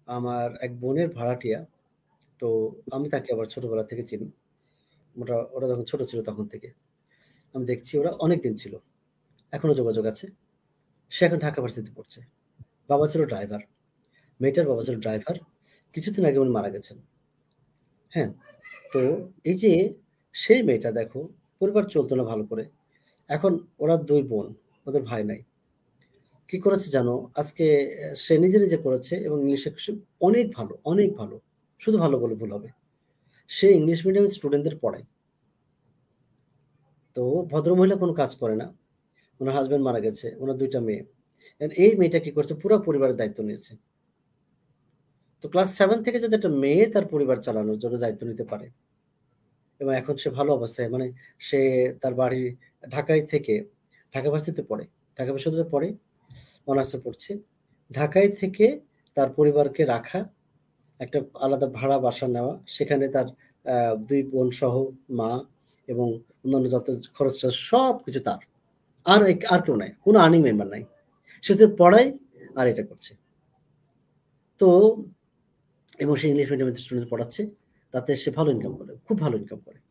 আমার এক বোনের ভাড়াটিয়া। তো আমি তাকে আবার ছোটবেলা থেকে চিনি। ওরা যখন ছোট ছিল তখন থেকে। আমি দেখছি ওরা অনেকদিন ছিল। এখনো যোগাযোগ আছে। সে এখন ঢাকা ভার্সিটিতে পড়ছে। বাবা ছিল ড্রাইভার। মেয়েটার বাবা ছিল ড্রাইভার। কিছুদিন আগে উনি মারা গেছেন। হ্যাঁ? তো এই যে সেই মেয়েটা দেখো পরিবার চলত না ভালো করে। এখন ওরা ২ বোন, ওদের ভাই নাই। কি করেছে জানো? আজকে সে নিজে করেছে এবং ইংলিশে অনেক ভালো, অনেক ভালো। শুধু ভালো বলে ভুল হবে। সে ইংলিশ মিডিয়াম স্টুডেন্টদের পড়ায়। তো ভদ্রমহিলা কোনো কাজ করে না। উনার হাসব্যান্ড মারা গেছে। উনার ২ টা মেয়ে। এই মেয়েটা কি করছে? পুরা পরিবারের দায়িত্ব নিয়েছে। তো ক্লাস 7 থেকে যদি একটা মেয়ে তার পরিবার চালানোর জন্য দায়িত্ব নিতে পারে এবং এখন সে ভালো অবস্থায় মানে সে তার বাড়ি ঢাকায় থেকে ঢাকা ভার্সিটিতে পড়ে। ঢাকা বিশ্ববিদ্যালয়ে পড়ে, অনার্সে পড়ছে। ঢাকায় থেকে তার পরিবারকে রাখা, একটা আলাদা ভাড়া বাসা নেওয়া, সেখানে তার ২ বোন সহ মা এবং অন্যান্য যত খরচ সবকিছু তার। আর কেউ নাই। কোনো আর্নিং মেম্বার নাই। সে শুধু পড়ায় আর এটা করছে। তো এবং সে ইংলিশ মিডিয়ামের স্টুডেন্ট পড়াচ্ছে। তাতে সে ভালো ইনকাম করে। খুব ভালো ইনকাম করে।